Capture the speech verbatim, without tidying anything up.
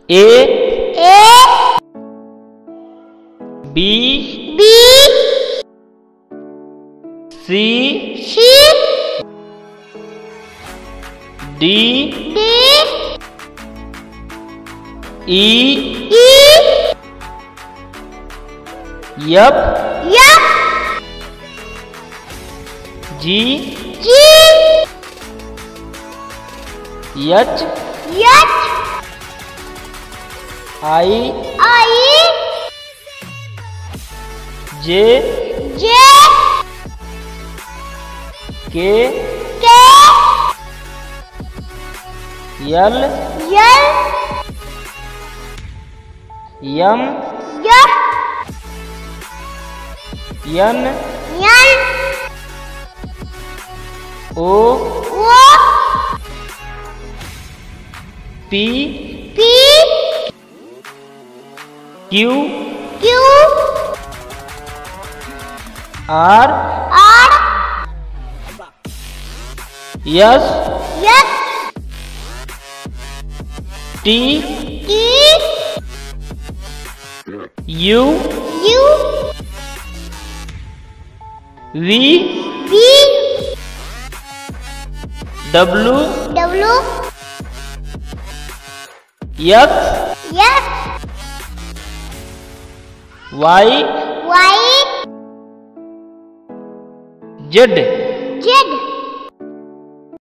A A B B C C D D E E F F G G H H I I J J K K L L M F N N O O P P Q Q R R S S T T U U V V W W X X Y Y Z Z